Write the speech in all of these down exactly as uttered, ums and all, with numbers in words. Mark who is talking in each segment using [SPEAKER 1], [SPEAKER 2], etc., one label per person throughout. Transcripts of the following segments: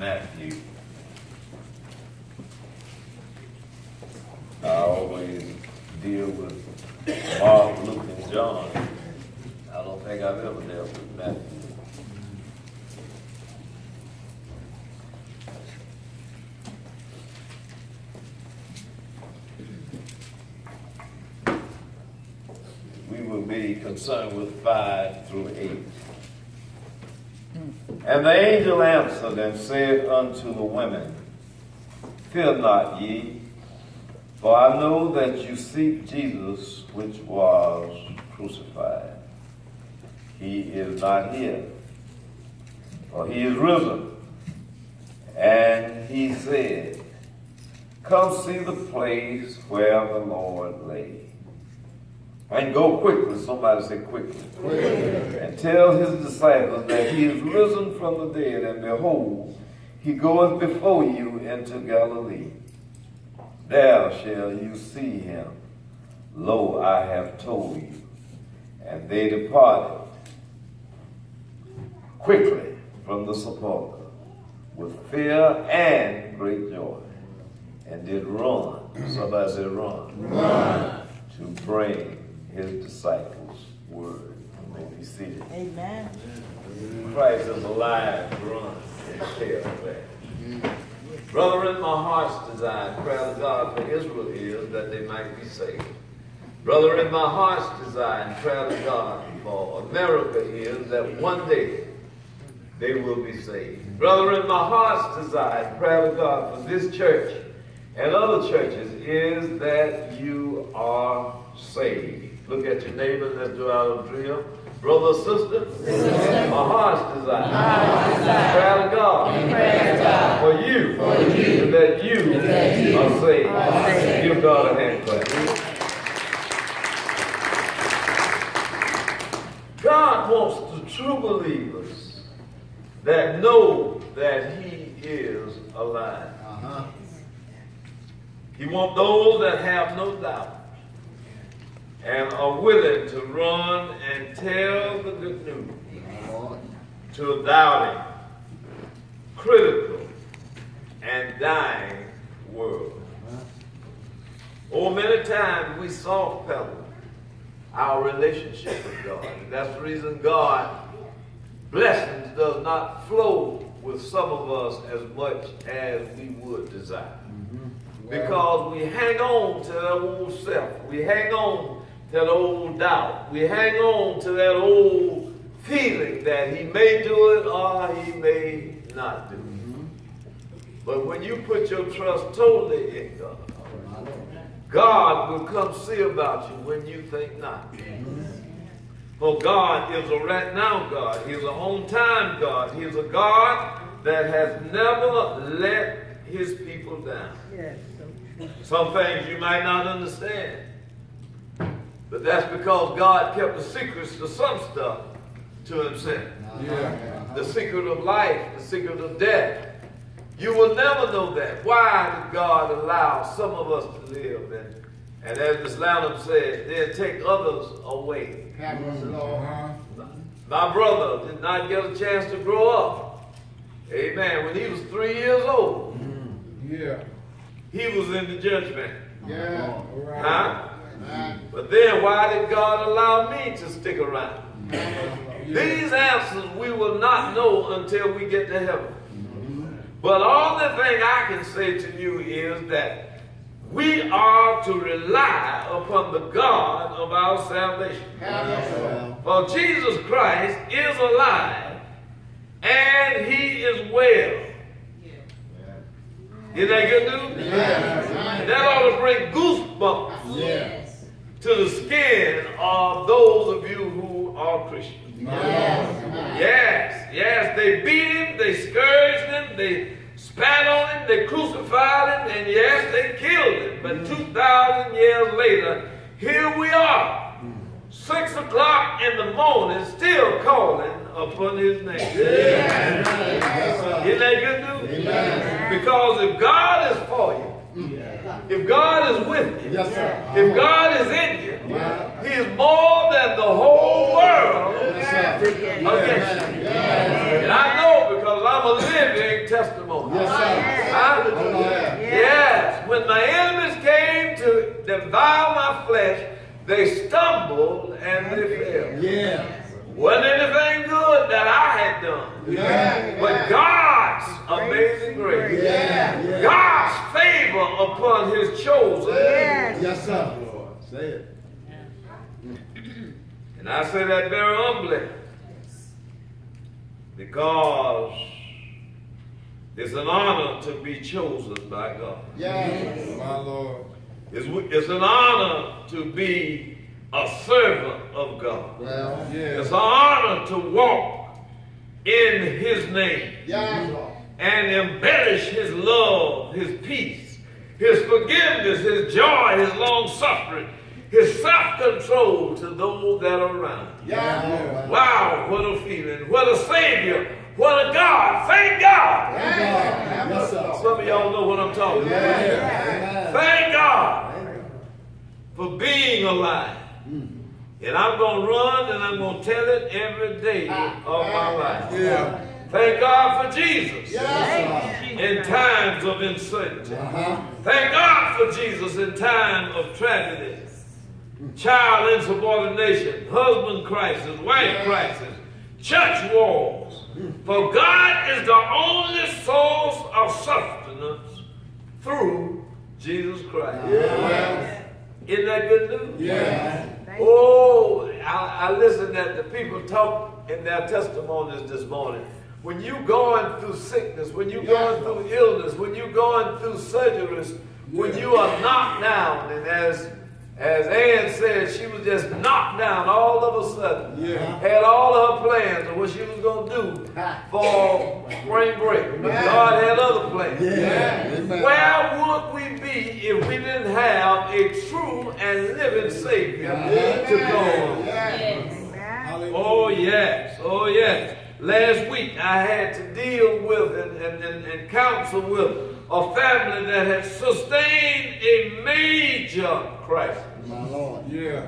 [SPEAKER 1] Matthew. I always deal with Mark, Luke, and John. I don't think I've ever dealt with Matthew. We will be concerned with five through eight. And the angel answered and said unto the women, Fear not ye, for I know that you seek Jesus, which was crucified. He is not here, for he is risen. And he said, Come see the place where the Lord lay. And go quickly, somebody say quickly, quickly, and tell his disciples that he is risen from the dead, and behold, he goeth before you into Galilee. There shall you see him. Lo, I have told you. And they departed quickly from the sepulchre with fear and great joy, and did run. Somebody said run. Run. To bring his disciples' word. You may be seated.
[SPEAKER 2] Amen.
[SPEAKER 1] Christ is alive. Run and tell that. Brethren, my heart's desire, prayer to God for Israel is that they might be saved. Brethren, my heart's desire and prayer to God for America is that one day they will be saved. Brethren, my heart's desire and prayer to God for this church and other churches is that you are saved. Look at your neighbor, let's do our drill. Brother, sister, sister, my heart's desire, heart's desire. Prayer to God, prayer to God. For you, for you, that you, that you are saved. Are saved. Give God a hand clap. God wants the true believers that know that he is alive. Uh-huh. He wants those that have no doubt and are willing to run and tell the good news to a doubting, critical, and dying world. Oh, many times we soft pedal our relationship with God. And that's the reason God blessings does not flow with some of us as much as we would desire. Mm-hmm. Because we hang on to that old self. We hang on to that old doubt. We hang on to that old feeling that he may do it or he may not do it. Mm-hmm. But when you put your trust totally in God, God will come see about you when you think not. Mm-hmm. For God is a right now God. He is an on-time God. He is a God that has never let his people down. Yes. Some things you might not understand. But that's because God kept the secrets to some stuff to himself. Yeah. The secret of life, the secret of death. You will never know that. Why did God allow some of us to live? And, and as Miss Lanham said, then take others away. Mm-hmm. My brother did not get a chance to grow up. Amen. When he was three years old, mm-hmm. yeah, he was in the judgment. Yeah. Right. Huh? Right. But then why did God allow me to stick around? Mm-hmm. These answers we will not know until we get to heaven. Mm-hmm. But all the thing I can say to you is that we are to rely upon the God of our salvation. Yeah. For Jesus Christ is alive and he is well. Isn't that good news? Yes. That ought to bring goosebumps yes. to the skin of those of you who are Christians. Yes, yes, yes. They beat him, they scourged him, they spat on him, they crucified him, and yes, they killed him. But two thousand years later, here we are, six o'clock in the morning, still calling upon his name. Yeah. Yeah. Isn't that good news? Yeah. Because if God is for you, yeah. if God is with you, yes, sir. If God is in you, yeah. he is more than the whole world yes, against you. Yeah. And I know because I'm I'm a living testimony.
[SPEAKER 2] Yes, sir.
[SPEAKER 1] Huh?
[SPEAKER 2] Oh, yeah.
[SPEAKER 1] Yes. When my enemies came to devour my flesh, they stumbled and they fell.
[SPEAKER 2] Yeah.
[SPEAKER 1] Wasn't anything good that I had done.
[SPEAKER 2] Yeah.
[SPEAKER 1] But God's amazing grace.
[SPEAKER 2] Yeah. Yeah.
[SPEAKER 1] God's favor upon his chosen.
[SPEAKER 2] Yes, yes sir. Say it.
[SPEAKER 1] And I say that very humbly. Because it's an honor to be chosen by God.
[SPEAKER 2] Yes, my Lord.
[SPEAKER 1] It's, it's an honor to be a servant of God.
[SPEAKER 2] Well, yeah.
[SPEAKER 1] It's an honor to walk in his name.
[SPEAKER 2] Yes.
[SPEAKER 1] And embellish his love, his peace, his forgiveness, his joy, his long suffering, his self-control to those that are around.
[SPEAKER 2] Yeah.
[SPEAKER 1] Wow, what a feeling. What a Savior. What a God. Thank God.
[SPEAKER 2] Thank God. Yes, sir.
[SPEAKER 1] Some of y'all know what I'm talking about.
[SPEAKER 2] Yeah.
[SPEAKER 1] Thank God for being alive. And I'm going to run and I'm going to tell it every day of my life.
[SPEAKER 2] Yeah.
[SPEAKER 1] Thank God for Jesus.
[SPEAKER 2] Yes,
[SPEAKER 1] in times of uncertainty.
[SPEAKER 2] Uh-huh.
[SPEAKER 1] Thank God for Jesus in time of tragedy. Child insubordination, husband crisis, wife crisis, church wars. For God is the only source of sustenance through Jesus Christ.
[SPEAKER 2] Yeah.
[SPEAKER 1] Isn't that good news?
[SPEAKER 2] Yeah.
[SPEAKER 1] Oh, I, I listened at the people talk in their testimonies this morning. When you're going through sickness, when you're going through illness, when you're going through surgeries, when you are knocked down, and as as Ann said, she was just knocked down all of a sudden.
[SPEAKER 2] Yeah.
[SPEAKER 1] Had all of her plans of what she was going to do for spring break. God had other plans.
[SPEAKER 2] Yeah.
[SPEAKER 1] Where would we be if we didn't have a true and living Savior
[SPEAKER 2] Yeah.
[SPEAKER 1] to go on?
[SPEAKER 2] Yes.
[SPEAKER 1] Oh, yes. Oh, yes. Last week I had to deal with and, and, and, and counsel with a family that had sustained a major crisis.
[SPEAKER 2] My Lord. Yeah.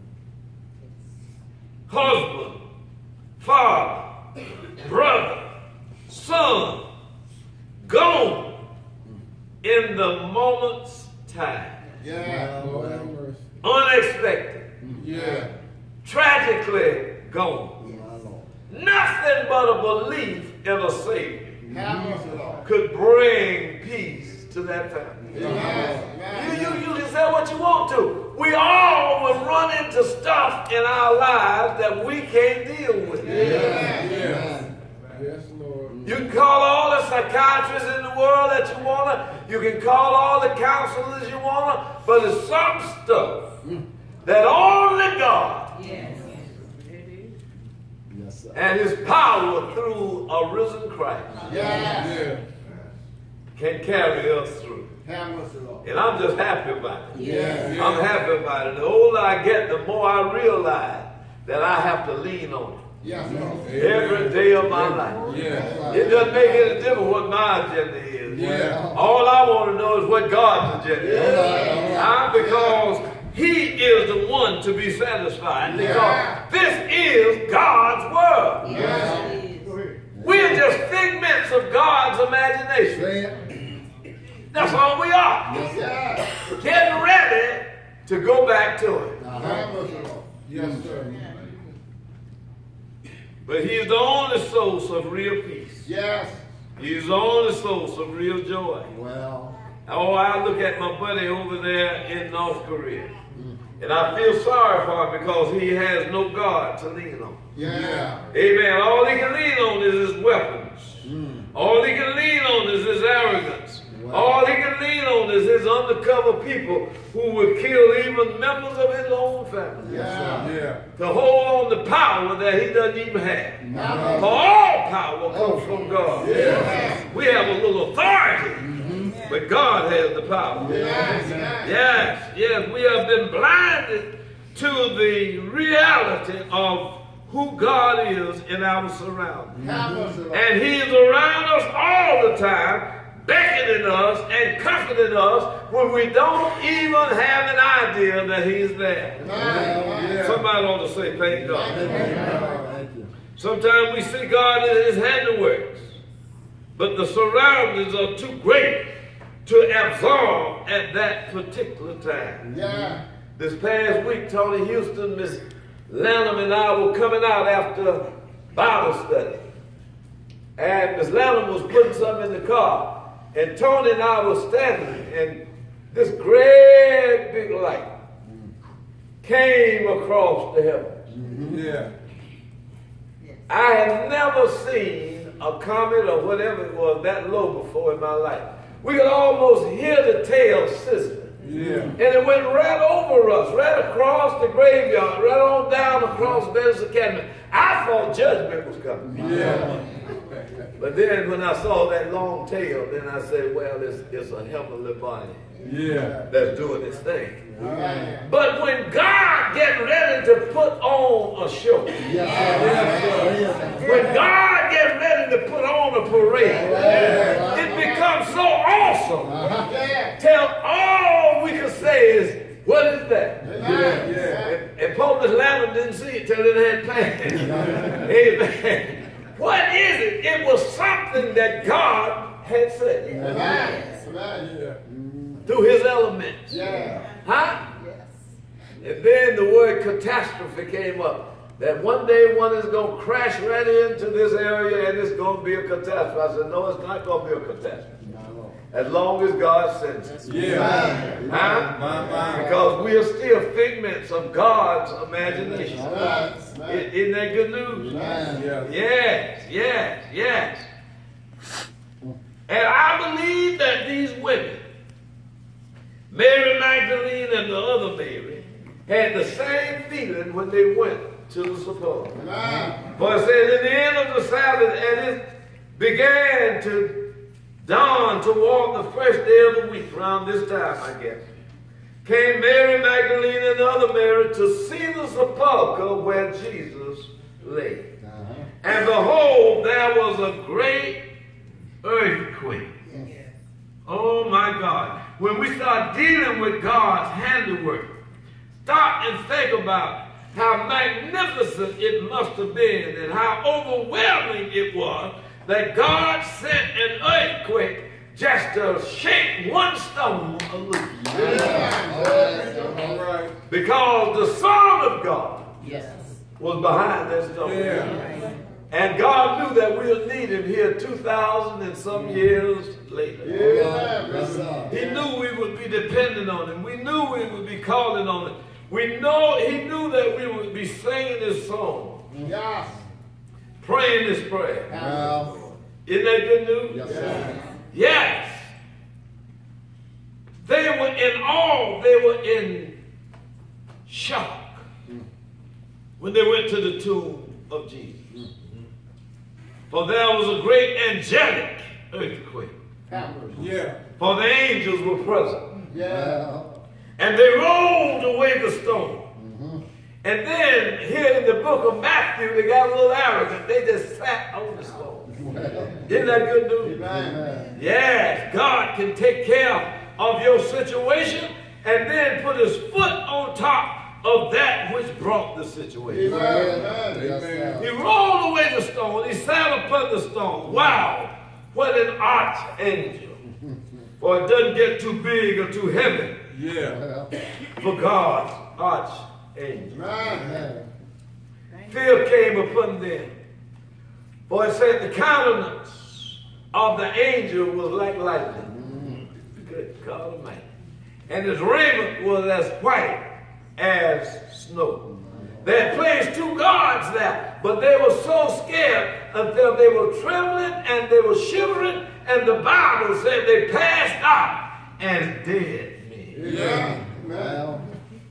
[SPEAKER 1] Husband, father, brother, son, gone in the moment's time.
[SPEAKER 2] Yeah. Lord.
[SPEAKER 1] Unexpected.
[SPEAKER 2] Yeah.
[SPEAKER 1] Tragically gone. Nothing but a belief in a Savior could bring peace to that family.
[SPEAKER 2] Yeah.
[SPEAKER 1] You, you, you can say what you want to. We all will run into stuff in our lives that we can't deal with.
[SPEAKER 2] Yeah. Yeah. Yes, Lord.
[SPEAKER 1] You can call all the psychiatrists in the world that you want to. You can call all the counselors you want to. But there's some stuff that only God
[SPEAKER 3] Yes.
[SPEAKER 1] and his power through a risen Christ
[SPEAKER 2] Yeah.
[SPEAKER 1] can carry us through. And I'm just happy about it.
[SPEAKER 2] Yeah.
[SPEAKER 1] I'm happy about it. The older I get, the more I realize that I have to lean on it
[SPEAKER 2] Yes, Lord.
[SPEAKER 1] every day of my life.
[SPEAKER 2] Yeah.
[SPEAKER 1] It doesn't make any difference what my agenda is.
[SPEAKER 2] Yeah.
[SPEAKER 1] All I want to know is what God's agenda is.
[SPEAKER 2] Yeah.
[SPEAKER 1] I'm because he is the one to be satisfied. Because
[SPEAKER 2] Yeah.
[SPEAKER 1] this is God's word.
[SPEAKER 2] Yeah.
[SPEAKER 1] We're just figments of God's imagination.
[SPEAKER 2] Say it.
[SPEAKER 1] That's all we are.
[SPEAKER 2] Yes,
[SPEAKER 1] Getting ready to go back to it.
[SPEAKER 2] uh-huh. Yes, sir.
[SPEAKER 1] But he's the only source of real peace.
[SPEAKER 2] Yes.
[SPEAKER 1] He's the only source of real joy.
[SPEAKER 2] Well.
[SPEAKER 1] Oh, I look at my buddy over there in North Korea. And I feel sorry for him because he has no God to lean on.
[SPEAKER 2] Yeah.
[SPEAKER 1] Amen. All he can lean on is his weapons.
[SPEAKER 2] Mm.
[SPEAKER 1] All he can lean on is his arrogance.
[SPEAKER 2] Wow.
[SPEAKER 1] All he can lean on is his undercover people who would kill even members of his own family.
[SPEAKER 2] Yeah. Yeah.
[SPEAKER 1] To hold on to power that he doesn't even have.
[SPEAKER 2] No.
[SPEAKER 1] For all power comes from God.
[SPEAKER 2] Yeah.
[SPEAKER 1] We have a little authority, mm-hmm. but God has the power.
[SPEAKER 2] Yes.
[SPEAKER 1] Yes, yes, we have been blinded to the reality of who God is in our surroundings.
[SPEAKER 2] Mm-hmm.
[SPEAKER 1] And he is around us all the time, beckoning us and comforting us when we don't even have an idea that he's there.
[SPEAKER 2] Yeah.
[SPEAKER 1] Somebody ought to say, thank God.
[SPEAKER 2] Thank you.
[SPEAKER 1] Sometimes we see God in his handiworks. but the surroundings are too great to absorb at that particular time.
[SPEAKER 2] Yeah.
[SPEAKER 1] This past week, Tony Houston, Miss Lanham, and I were coming out after Bible study. And Miss Lanham was putting something in the car. And Tony and I were standing, and this great big light came across the heavens.
[SPEAKER 2] Mm-hmm. Yeah.
[SPEAKER 1] I had never seen a comet or whatever it was that low before in my life. We could almost hear the tail sizzling.
[SPEAKER 2] Yeah.
[SPEAKER 1] And it went right over us, right across the graveyard, right on down across Ben's Academy. I thought judgment was coming.
[SPEAKER 2] Yeah.
[SPEAKER 1] But then when I saw that long tail, then I said, well, it's, it's a heavenly body
[SPEAKER 2] Yeah.
[SPEAKER 1] that's doing its thing.
[SPEAKER 2] Yeah.
[SPEAKER 1] But when God gets ready to put on a show,
[SPEAKER 2] Yeah.
[SPEAKER 1] when God gets ready to put on a parade, it becomes so awesome till all we can say is, what is that?
[SPEAKER 2] Yeah. Yeah.
[SPEAKER 1] And, and Pope Miss Lanham didn't see it till it had passed. Amen. What is it? It was something that God had said.
[SPEAKER 2] Yeah.
[SPEAKER 1] Through his elements.
[SPEAKER 2] Yeah.
[SPEAKER 1] Huh? Yes. And then the word catastrophe came up. That one day one is going to crash right into this area and it's going to be a catastrophe. I said, no, it's not going to be a catastrophe. As long as God sends it.
[SPEAKER 2] Yeah.
[SPEAKER 1] Huh?
[SPEAKER 2] My, my.
[SPEAKER 1] Because we are still figments of God's imagination.
[SPEAKER 2] Right.
[SPEAKER 1] I- Isn't that good news?
[SPEAKER 2] Yeah.
[SPEAKER 1] Yes, yes, yes. And I believe that these women, Mary Magdalene and the other Mary, had the same feeling when they went to the sepulchre. For it says, in the end of the Sabbath, and it began to dawn toward the first day of the week, around this time, I guess, came Mary Magdalene and the other Mary to see the sepulchre where Jesus lay. Uh-huh. And behold, there was a great earthquake. Yes. Oh my God. When we start dealing with God's handiwork, stop and think about how magnificent it must have been and how overwhelming it was that God sent an earthquake just to shake one stone loose. Yeah. All right. Because the Son of God yes. was behind that stone. Yeah. And God knew that we'll need him here two thousand and some years later. Yeah. He knew we would be dependent on him. We knew we would be calling on him. We know he knew that we would be singing this song. Yes. Praying this prayer. Yeah. Isn't that good news? Yes, sir. Yes. They were in awe. They were in shock when they went to the tomb of Jesus. For there was a great angelic earthquake. Yeah. For the angels were present. Yeah. And they rolled away the stone. Mm-hmm. And then here in the book of Matthew, they got a little arrogant. They just sat on the stone. Isn't that good news? Amen. Yes, God can take care of your situation and then put his foot on top of that which brought the situation. Amen. Amen. He rolled away the stone. He sat upon the stone. Wow, what an archangel. For it doesn't get too big or too heavy. Yeah. For God's archangel. Amen. Fear came upon them. For it said the countenance of the angel was like lightning. Mm. Good God Almighty. And his raiment was as white as snow. They had placed two guards there, but they were so scared until they were trembling and they were shivering, and the Bible said they passed out as dead men. Yeah. Well.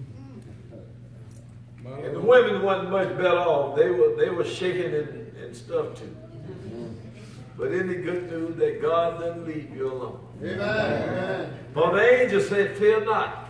[SPEAKER 1] And the women wasn't much better off. They were they were shaking and, and stuff too. But isn't it good news that God doesn't leave you alone? Amen. For the angel said, fear not.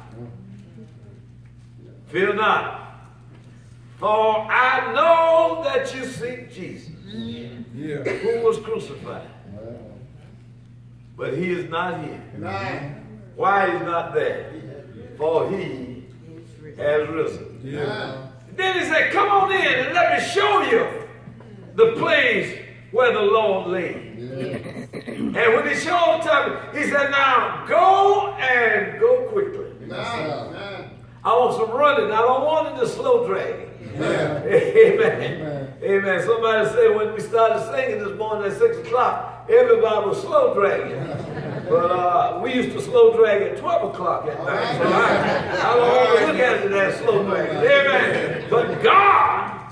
[SPEAKER 1] Fear not. For I know that you seek Jesus, yeah. who was crucified. But he is not here. Amen. Why he's not there? For he has risen. Yeah. Then he said, come on in and let me show you the place where the Lord lay. Yeah. And when he showed to me, he said, now go and go quickly.
[SPEAKER 2] Amen.
[SPEAKER 1] I want some running. I don't want it to slow drag.
[SPEAKER 2] Amen.
[SPEAKER 1] Amen. Amen. Somebody said when we started singing this morning at six o'clock, everybody was slow dragging. But uh, we used to slow drag at twelve o'clock at night. So I, I don't want to look at it as slow dragging. Amen. But God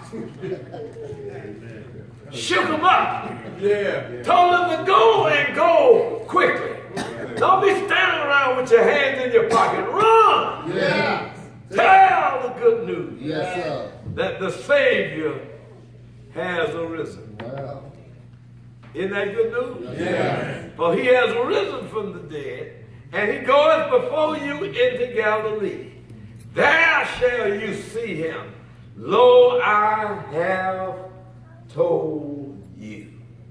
[SPEAKER 1] shook them up.
[SPEAKER 2] Yeah.
[SPEAKER 1] Told them to go and go quickly. Don't be standing around with your hands in your pocket. Run.
[SPEAKER 2] Yeah.
[SPEAKER 1] Tell the good news.
[SPEAKER 2] Yes, sir.
[SPEAKER 1] That the Savior has arisen.
[SPEAKER 2] Wow.
[SPEAKER 1] Isn't that good news?
[SPEAKER 2] Yeah.
[SPEAKER 1] For he has arisen from the dead, and he goeth before you into Galilee. There shall you see him. Lo, I have told you.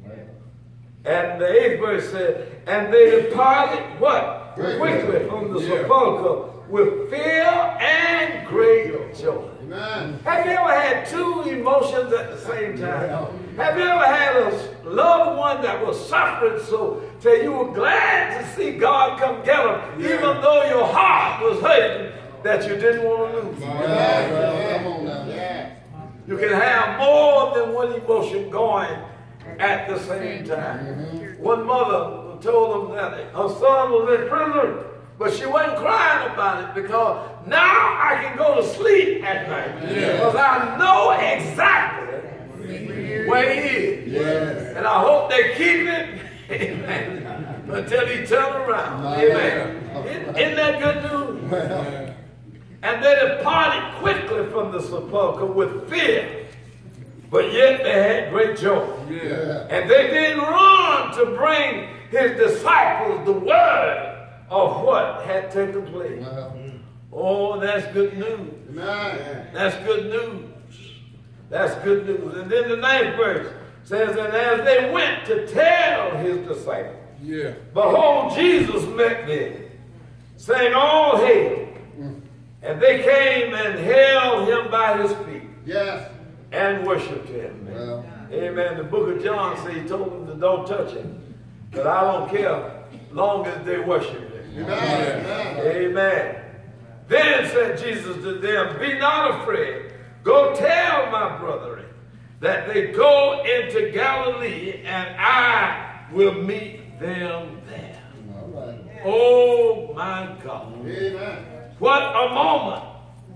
[SPEAKER 1] And the eighth verse said, and they departed what? Quickly from the sepulchre with fear and great joy.
[SPEAKER 2] Amen.
[SPEAKER 1] Have you ever had two emotions at the same time? Have you ever had a loved one that was suffering so that you were glad to see God come get them, yeah. even though your heart was hurting that you didn't want to lose?
[SPEAKER 2] Yeah. Yeah. Come on now. Yeah.
[SPEAKER 1] You can have more than one emotion going at the same time. Mm-hmm. One mother told them that her son was in prison, but she wasn't crying about it because now I can go to sleep at night because yeah. I know exactly where he is.
[SPEAKER 2] Yeah.
[SPEAKER 1] And I hope they keep it amen, until he turn around. Amen. Isn't, isn't that good news?
[SPEAKER 2] Well.
[SPEAKER 1] And they departed quickly from the sepulchre with fear, but yet they had great joy.
[SPEAKER 2] Yeah.
[SPEAKER 1] And they didn't run to bring his disciples the word of what had taken place.
[SPEAKER 2] Wow.
[SPEAKER 1] Oh, that's good news.
[SPEAKER 2] Amen.
[SPEAKER 1] That's good news. That's good news. And then the ninth verse says, and as they went to tell his disciples,
[SPEAKER 2] yeah.
[SPEAKER 1] behold, Jesus met them, saying, all hail. Mm. And they came and held him by his feet.
[SPEAKER 2] Yes.
[SPEAKER 1] And worshiped him.
[SPEAKER 2] Well.
[SPEAKER 1] Amen. The book of John says he told them to don't touch him. But I don't care long as they worship him.
[SPEAKER 2] Amen.
[SPEAKER 1] Amen. Amen. Then said Jesus to them, be not afraid. Go tell my brethren that they go into Galilee, and I will meet them there.
[SPEAKER 2] All right.
[SPEAKER 1] Oh my God.
[SPEAKER 2] Amen.
[SPEAKER 1] What a moment.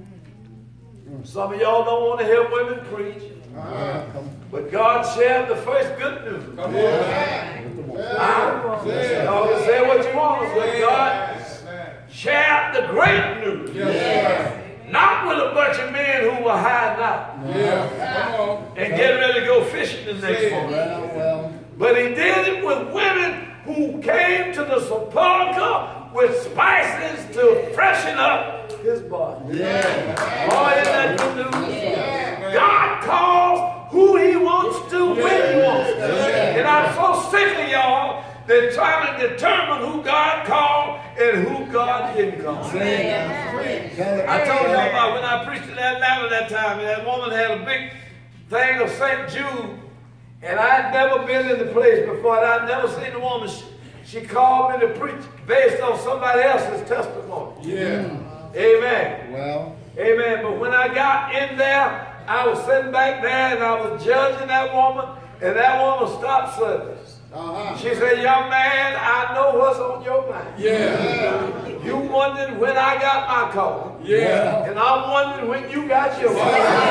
[SPEAKER 1] Some of y'all don't want to hear women preach.
[SPEAKER 2] Uh-huh.
[SPEAKER 1] But God shared the first good news.
[SPEAKER 2] Come on. Yeah.
[SPEAKER 1] Ah, y'all can say what you want, but God shared the great news.
[SPEAKER 2] Yeah.
[SPEAKER 1] Not with a bunch of men who were hiding out
[SPEAKER 2] Yeah. Come on.
[SPEAKER 1] and getting ready to go fishing the next morning.
[SPEAKER 2] Well, well.
[SPEAKER 1] But he did it with women who came to the sepulchre with spices to freshen up his body.
[SPEAKER 2] Yeah.
[SPEAKER 1] Oh, isn't that good news? Yeah. God calls who he wants to when he wants to. Yeah. And I'm so sick of y'all that trying to determine who God called and who God didn't call. Yeah. I told y'all about when I preached in Atlanta that time, and that woman had a big thing of Saint Jude, and I'd never been in the place before, and I'd never seen the woman. She, she called me to preach based on somebody else's testimony.
[SPEAKER 2] Yeah.
[SPEAKER 1] Amen.
[SPEAKER 2] Well.
[SPEAKER 1] Amen. But when I got in there, I was sitting back there and I was judging that woman, and that woman stopped service. Uh-huh. She said, young man, I know what's on your mind.
[SPEAKER 2] Yeah.
[SPEAKER 1] You wondering when I got my call.
[SPEAKER 2] Yeah.
[SPEAKER 1] And I'm wondering when you got yours.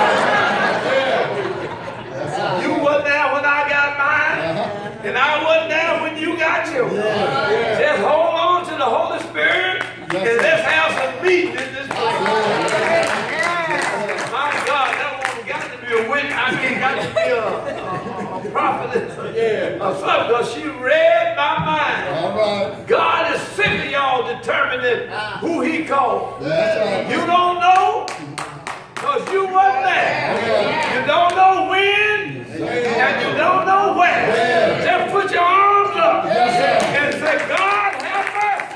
[SPEAKER 1] Yeah. You wasn't there when I got mine, uh-huh. and I wasn't there when you got yours. Yeah. Yeah. Just hold on to the Holy Spirit, yes, and let's have some meat in this place. Yeah. My God, that woman got to be a witness. I mean, got to be a, a, a prophetess. Yeah. Or something, because she read my mind.
[SPEAKER 2] All right.
[SPEAKER 1] God is sick of y'all determining who he called.
[SPEAKER 2] That's right.
[SPEAKER 1] You don't know, because you wasn't there. Yeah. You don't know when, yeah. and you don't know where. Yeah. Just put your arms up yeah. and say, God, have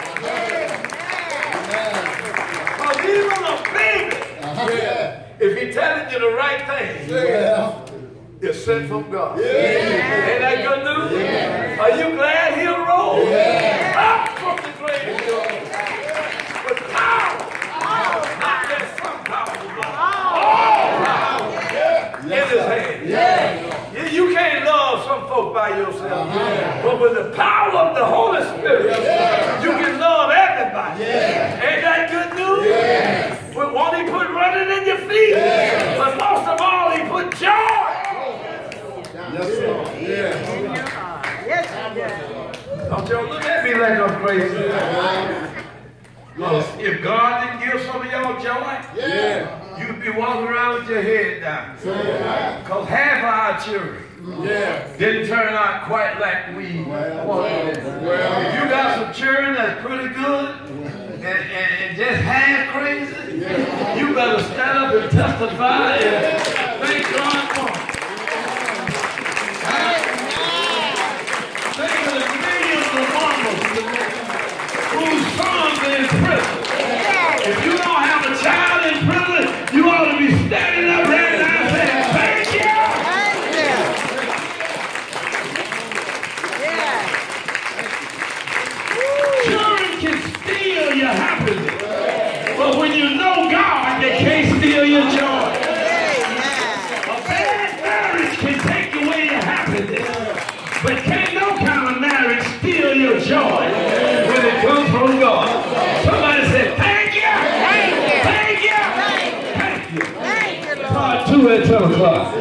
[SPEAKER 1] mercy. Because even a baby, uh-huh. yeah. if he's telling you the right thing, yeah. it's sent from God. Yeah. Ain't that good news? Yeah. Are you glad he arose? rose up from the grave with power. Not just some power, but all power in his hand. You, you can't love some folk by yourself, but with the power of the Holy Spirit, you can love everybody. Ain't that good news? But won't he put running in your feet? But most of all, he put joy.
[SPEAKER 2] Yes, Lord. Yeah.
[SPEAKER 3] Yes, yes.
[SPEAKER 1] Don't y'all look at me like I'm crazy. Yes. If God didn't give some of y'all joy,
[SPEAKER 2] Yeah.
[SPEAKER 1] you'd be walking around with your head down. Because half of our children
[SPEAKER 2] Yeah.
[SPEAKER 1] didn't turn out quite like we wanted. If you got some children that's pretty good and, and, and just half crazy, you better stand up and testify and thank God for them. Think of the millions of mamas whose sons are in prison. If you don't have a child in prison, you ought to be standing up right now and saying, thank you. Children can steal your happiness. But when you know God, they can't steal your joy. A bad marriage can take away your happiness. But can't no kind of marriage steal your joy when it comes from God. Somebody said, thank you. Thank you. Thank you. Thank you. Part two at ten o'clock.